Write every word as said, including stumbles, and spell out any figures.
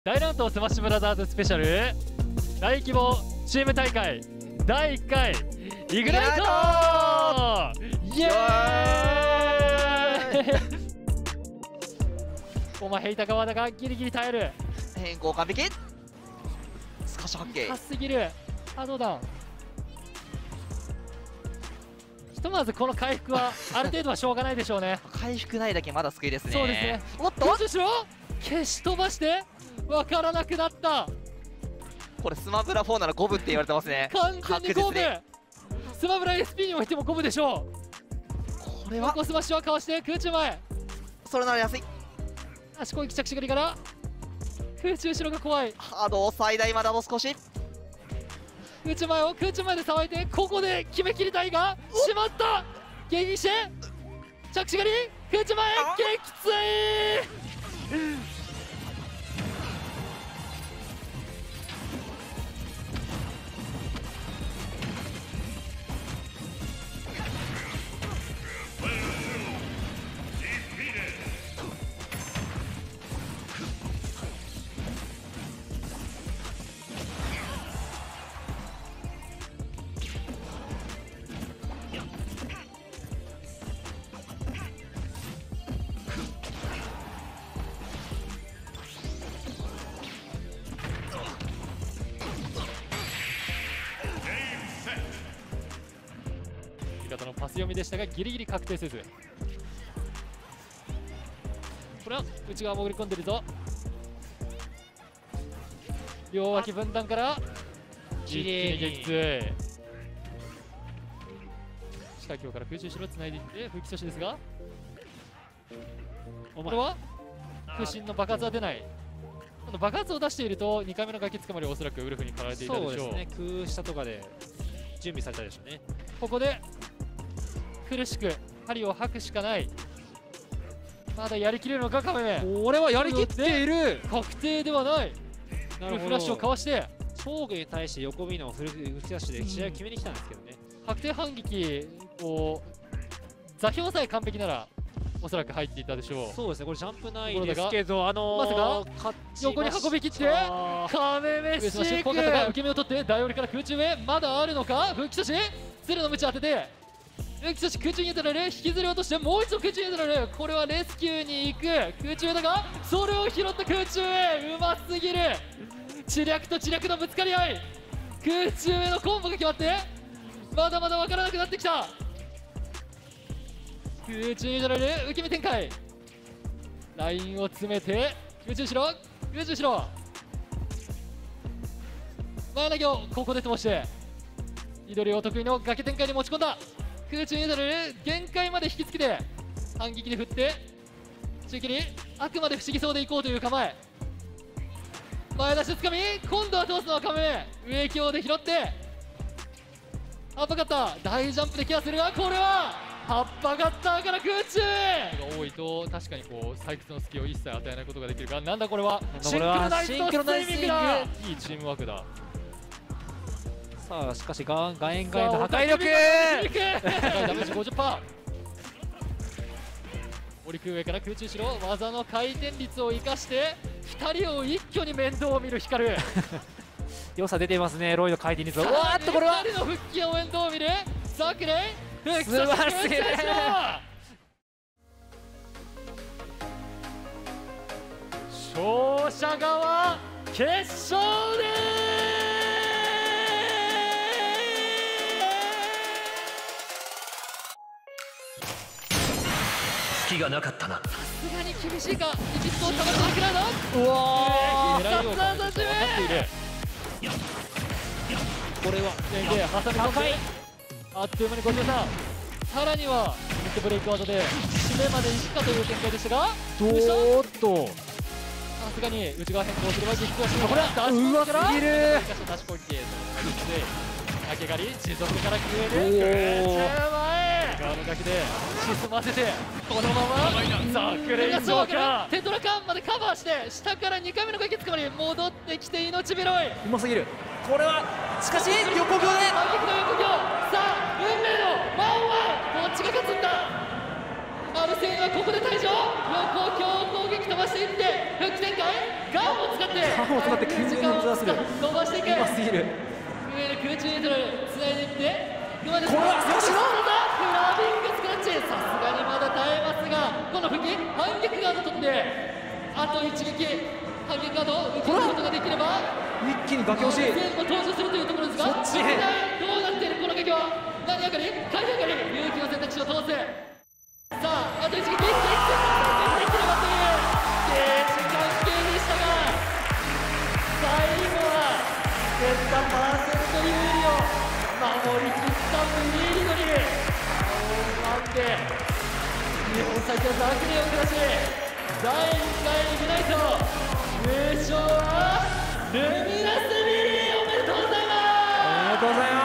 大乱闘スマッシュブラザーズスペシャル大規模チーム大会だいいっかいイグナイトイエーイお前ヘイタ川田がギリギリ耐える。 変更完璧。スカッシュ発見。 高すぎる波動弾。ひとまずこの回復はある程度はしょうがないでしょうね。 回復ないだけまだ救いですね。 そうですね。 おっとどうしろ消し飛ばして分からなくなった。 これスマブラフォーなら五分って言われてますね。 完全に五分。スマブラ エスピー においても五分でしょう。 これは横スマッシュはかわして空中前。 それなら安い。 足攻撃着地狩りから空中後ろが怖い。 ハードを最大まであと少し。 空中前を空中前でさばいてここで決めきりたいがしまった。迎撃して着地狩り空中前撃墜。味方のパス読みでしたがギリギリ確定せず、これは内側潜り込んでるぞ。両脇分断から一気に撃墜。下京から空中後ろつないでいって吹き阻止ですが、これは空心の爆発は出ない。この爆発を出しているとにかいめのガキつかまりはおそらくウルフに狩られていたでしょう。 そうですね、空下とかで準備されたでしょうね。 ここで苦しく針を吐くしかない。まだやりきれるのかカメメ。 これはやりきっている。 確定ではない。 なるほど。 フラッシュをかわして上下に対して横 B のフルフラッシュで試合を決めに来たんですけどね。 確定反撃を座標さえ完璧ならおそらく入っていたでしょう。 そうですね、これジャンプないですけど、あのー、まさか横に運びきってカメメシーク受け身を取って大折りから空中へまだあるのか。吹き阻止鶴の鞭当てて吹き阻止空中に当てられる。引きずり落としてもう一度空中に当てられる。これはレスキューに行く空中だがそれを拾った空中へ。うますぎる。知略と知略のぶつかり合い。空中へのコンボが決まってまだまだ分からなくなってきた。空中に当てられる受け身展開。ラインを詰めて空中後ろ空中後ろ前投げをここで通して緑を得意の崖展開に持ち込んだ。空中に当たる限界まで引きつけて反撃で振って中切りあくまで不思議そうでいこうという構え。前出しつかみ今度は通すのはカメ上強で拾って葉っぱカッター大ジャンプでケアするがこれは葉っぱカッターから空中へが多いと確かにこう採掘の隙を一切与えないことができるが、なんだこれはシンクロナイズとスイミングだ。いいチームワークだ。 さあしかしガガエンガエンの破壊力ダメージ ごじゅっパーセント。 折り上から空中後ろ技の回転率を生かしてふたりを一挙に面倒を見るヒカル良さ出ていますね、ロイド回転率。うわーっとこれはふたりの復帰を面倒を見るザクレイ素晴らしいね。 勝者側決勝で隙がなかったな。 さすがに厳しいか。エジプトをたまるアクラード。 うわー狙いを分かっている。 これはで挟み込んであっという間にごじゅうさん。さらにはミッドブレイク技で締めまでいくかという展開でしたがどーっとさすがに内側変更すれば実況しこれはうますぎる。 出し攻撃明け狩り持続から決める空中前側の崖で沈ませてこのままザクレイジョーカーテトラカンまでカバーして下からにかいめの崖つかまり戻ってきて命拾い。 うますぎる。これはしかし横強で反撃の横強。さあ運命のワンワンどっちが勝つんだ。マルルセイヌはここで退場。横強攻撃飛ばしていってフック展開、ガンを使ってガンを使って急に時間を連打する伸ばしていく。 うますぎる。 空中ニュートラルつないでいって、これは少しのフラビングスクラッチ、さすがにまだ耐えますが、この復帰反撃ガード取ってあと一撃反撃ガードを受けることができれば一気に崖押し。 セーブも登場するというところですが、 そっち実際どうなっているこの崖は。何上がり回避上がり、勇気の選択肢を通す。さああと一撃一気にできればという時間系でしたが、最後はセッターパーセント有利を守りきったブリードに青を待って日本最強ザクレを下し、だいにかいイグナイト優勝はルミナスビリー。おめでとうございます。 ありがとうございます。